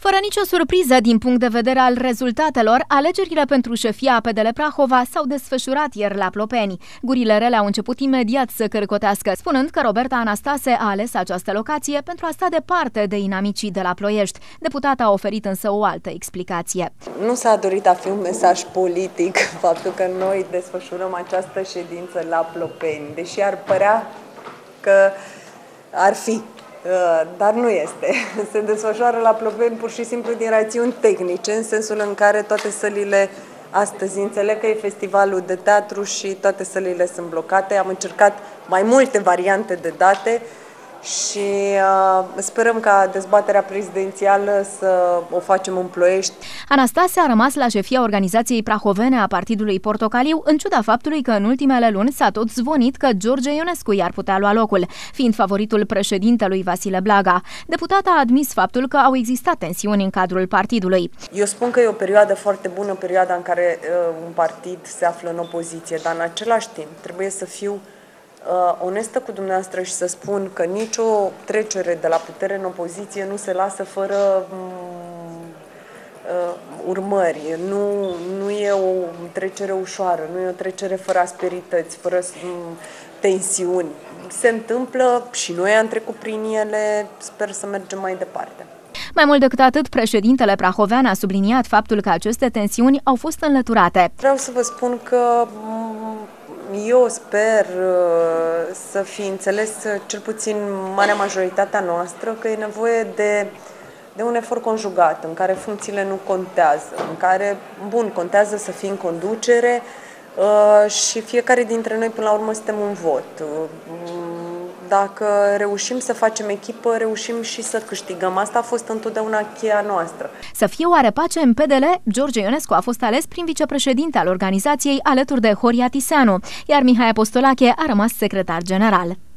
Fără nicio surpriză din punct de vedere al rezultatelor, alegerile pentru șefia PDL Prahova s-au desfășurat ieri la Plopeni. Gurile rele au început imediat să cărcotească, spunând că Roberta Anastase a ales această locație pentru a sta departe de inamicii de la Ploiești. Deputata a oferit însă o altă explicație. Nu s-a dorit a fi un mesaj politic faptul că noi desfășurăm această ședință la Plopeni, deși ar părea că ar fi. Dar nu este. Se desfășoară la Plopeni pur și simplu din rațiuni tehnice, în sensul în care toate sălile, astăzi înțeleg că e festivalul de teatru și toate sălile sunt blocate. Am încercat mai multe variante de date și sperăm ca dezbaterea prezidențială să o facem în Ploiești. Anastase a rămas la șefia organizației prahovene a Partidului Portocaliu, în ciuda faptului că în ultimele luni s-a tot zvonit că George Ionescu i-ar putea lua locul, fiind favoritul președintelui Vasile Blaga. Deputata a admis faptul că au existat tensiuni în cadrul partidului. Eu spun că e o perioadă foarte bună, perioada în care un partid se află în opoziție, dar în același timp trebuie să fiu onestă cu dumneavoastră și să spun că nicio trecere de la putere în opoziție nu se lasă fără urmări. Nu e o trecere ușoară, nu e o trecere fără asperități, fără tensiuni. Se întâmplă și noi am trecut prin ele, sper să mergem mai departe. Mai mult decât atât, președintele prahovean a subliniat faptul că aceste tensiuni au fost înlăturate. Vreau să vă spun că eu sper să fi înțeles, cel puțin marea majoritatea noastră, că e nevoie de un efort conjugat, în care funcțiile nu contează, în care, contează să fii în conducere și fiecare dintre noi, până la urmă, suntem un vot. Dacă reușim să facem echipă, reușim și să câștigăm. Asta a fost întotdeauna cheia noastră. Să fie oare pace în PDL, George Ionescu a fost ales prim vicepreședinte al organizației alături de Horia Tiseanu, iar Mihai Apostolache a rămas secretar general.